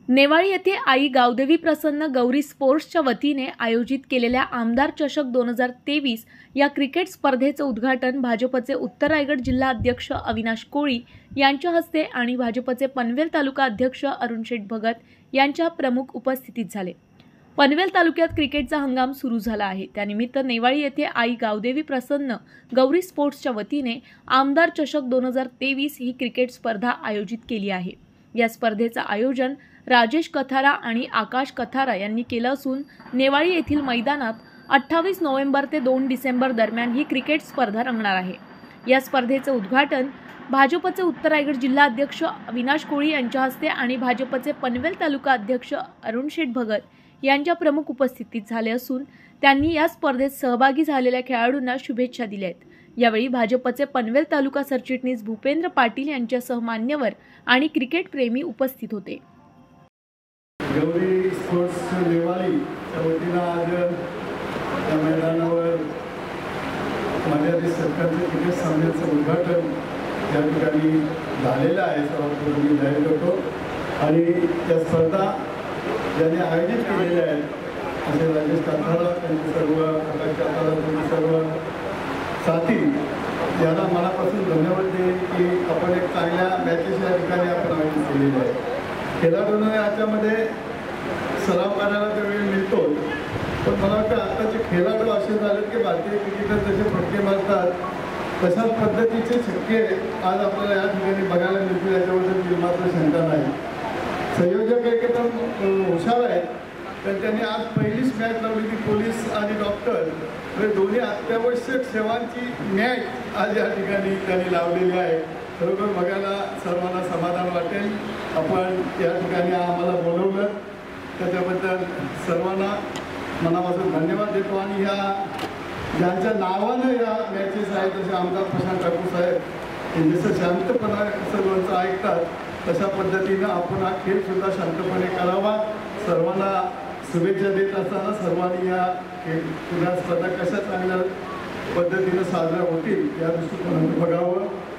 नेवाळी येथे आई गावदेवी प्रसन्न गौरी स्पोर्ट्सच्या वतीने आयोजित केलेल्या आमदार चषक 2023 या क्रिकेट स्पर्धेचं उद्घाटन भाजपचे उत्तर रायगड जिल्हा अध्यक्ष अविनाश कोळी यांच्या हस्ते आणि भाजपचे पनवेल तालुका अध्यक्ष अरुण शेठ भगत यांच्या प्रमुख उपस्थितीत झाले। पनवेल तालुक्यात क्रिकेटचा हंगाम सुरू झाला आहे। त्यानिमित्त नेवाळी येथे आई गावदेवी प्रसन्न गौरी स्पोर्ट्सच्या वतीने आमदार चषक 2023 ही क्रिकेट स्पर्धा आयोजित केली आहे। या स्पर्धेचं आयोजन राजेश कथारा आणि आकाश कथारा यांनी केलं असून नेवाळी येथील मैदानात 28 नोव्हेंबर ते 2 डिसेंबर दरम्यान ही क्रिकेट स्पर्धा रंगणार आहे। या स्पर्धेचं उद्घाटन भाजपचे उत्तर रायगड जिल्हा अध्यक्ष अविनाश कोळी यांच्या हस्ते आणि भाजपचे पनवेल तालुका अध्यक्ष अरुण शेठ भगत यांच्या प्रमुख उपस्थितीत झाले असून त्यांनी या स्पर्धेत सहभागी झालेल्या खेळाडूंना शुभेच्छा दिल्या आहेत। यावेळी भाजपचे पनवेल तालुका सरचिटणीस भूपेंद्र पाटील यांच्यासह मान्यवर आणि क्रिकेट प्रेमी उपस्थित होते। गौरी स्पोर्ट्स नेवाळीच्या वतीनं आज या मैदानावर मर्यादित सरकारच्या क्रिकेट सामन्याचं उद्घाटन या ठिकाणी झालेलं आहे। सर्वात मी जाहीर करतो आणि त्या स्पर्धा ज्यांनी आयोजित केलेल्या आहेत असे राजेश काथारा त्यांचे सर्व आकाश काथारा त्यांचे सर्व साथी यांना मनापासून धन्यवाद देईन की आपण एक चांगल्या मॅचेस या ठिकाणी आपण आयोजित केलेले आहे। खेळाडूंना याच्यामध्ये सराव करायला तर वेळ मिळतो, पण मला वाटतं आताचे खेळाडू असे झाले की भारतीय क्रिकेटर जसे फटके मारतात तशाच पद्धतीचे छक्के आज आपल्याला या ठिकाणी बघायला मिळतील याच्याबद्दल मात्र शंका नाही। संयोजक एकदम हुशार आहेत, तर त्यांनी आज पहिलीच मॅच लावली ती पोलीस आणि डॉक्टर म्हणजे दोन्ही अत्यावश्यक सेवांची मॅच आज या ठिकाणी त्यांनी लावलेली आहे। खरोखर बघायला सर्वांना समाधान वाटेल। आपण या ठिकाणी आम्हाला बोलवलं त्याच्याबद्दल सर्वांना मनापासून धन्यवाद देतो आणि ह्या ज्यांच्या नावानं या मॅचेस आहेत जसे आमदार प्रशांत ठाकूर साहेब हे जसं शांतपणा सर्वांचं ऐकतात तशा पद्धतीनं आपण हा खेळसुद्धा शांतपणे करावा। सर्वांना शुभेच्छा देत असताना सर्वांनी या क्रीडा स्पर्धा कशा चांगल्या पद्धतीनं साजऱ्या होतील या दृष्टिकोनातून बघावं।